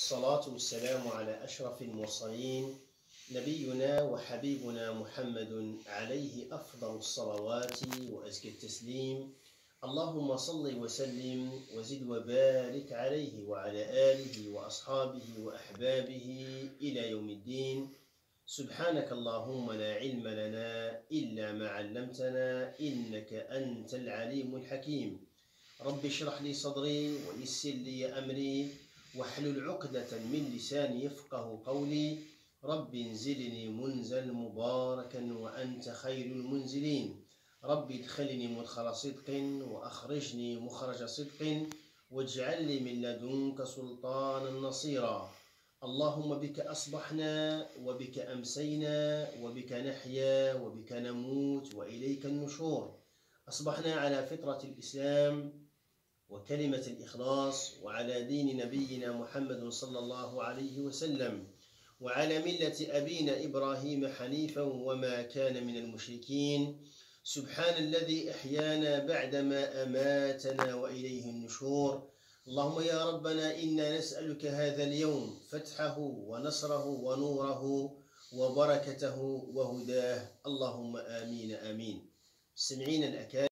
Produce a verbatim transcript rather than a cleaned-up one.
والصلاة والسلام على أشرف المرسلين نبينا وحبيبنا محمد عليه أفضل الصلوات وأزكى التسليم. اللهم صل وسلم وزد وبارك عليه وعلى آله وأصحابه وأحبابه إلى يوم الدين. سبحانك اللهم لا علم لنا إلا ما علمتنا إنك أنت العليم الحكيم. رب اشرح لي صدري ويسر لي أمري واحلل عقدة من لساني يفقه قولي. رب انزلني منزل مباركا وأنت خير المنزلين. رب ادخلني مدخل صدق وأخرجني مخرج صدق واجعل لي من لدنك سلطانا نصيرا. اللهم بك أصبحنا وبك أمسينا وبك نحيا وبك نموت وإليك النشور. أصبحنا على فطرة الإسلام وكلمة الإخلاص وعلى دين نبينا محمد صلى الله عليه وسلم وعلى ملة أبينا إبراهيم حنيفا وما كان من المشركين. سبحان الذي أحيانا بعدما أماتنا وإليه النشور. اللهم يا ربنا إنا نسألك هذا اليوم فتحه ونصره ونوره وبركته وهداه. اللهم آمين آمين. سمعين الأكارم.